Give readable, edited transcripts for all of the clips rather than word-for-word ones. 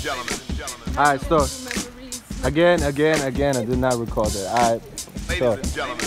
Alright, start. Again, I did not record that. Alright, start.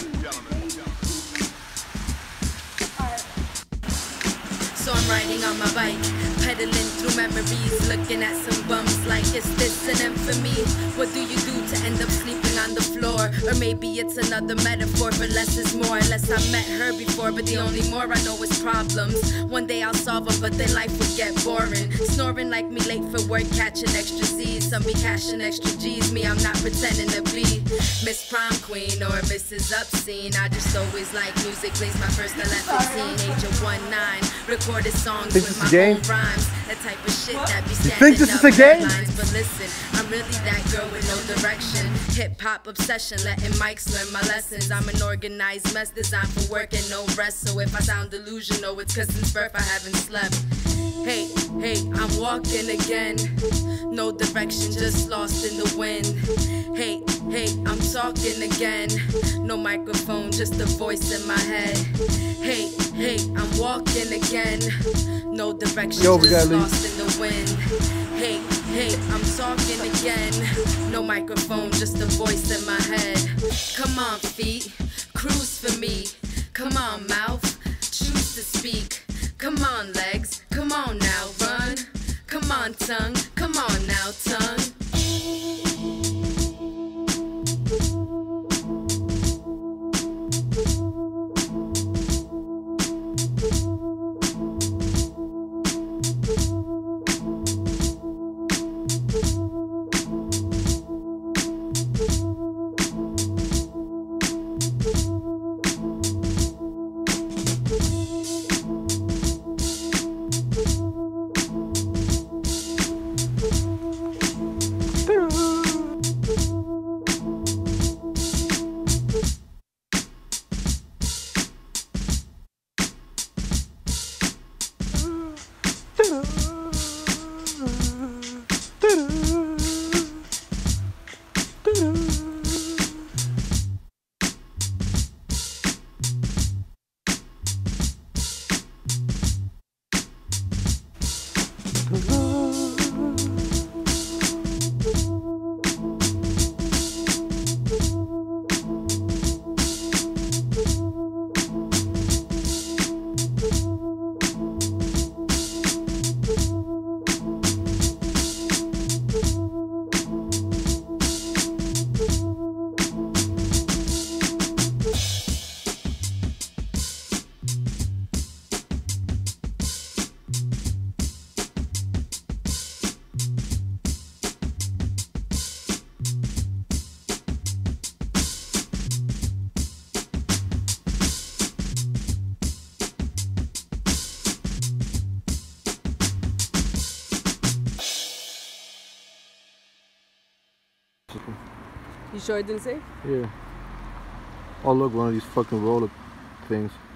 So I'm riding on my bike, pedaling through memories, looking at some bums like, is this an end for me? What do you do to end up sleeping on the floor? Or maybe it's another metaphor for less is more. Unless I met her before, but the only more I know is problems. One day I'll solve them, but then life would get boring. Snoring like me late for work, catching extra Z's. Some be cashing extra G's, me I'm not pretending to be Miss Prom Queen or Mrs. Obscene. I just always like music, plays my first 11 teen, age of 19. Recorded songs with my own rhymes, that type of shit that be standing up headlines. But listen, I'm really that girl with no direction. Hip-hop obsession, letting mics learn my lessons. I'm an organized mess designed for work and no rest. So if I sound delusional, it's cause since birth I haven't slept. Hey, I'm walking again. No direction, just lost in the wind. Hey, I'm talking again. No microphone, just a voice in my head. Hey, I'm walking again. No direction, just lost in the wind. Hey, I'm talking again. No microphone, just a voice in my head. Come on, feet, cruise for me. Come on, mouth, choose to speak. Come on, legs, come on now, run. Come on, tongue, come on now, tongue. You sure it didn't say? Yeah. Oh look, one of these fucking roller things.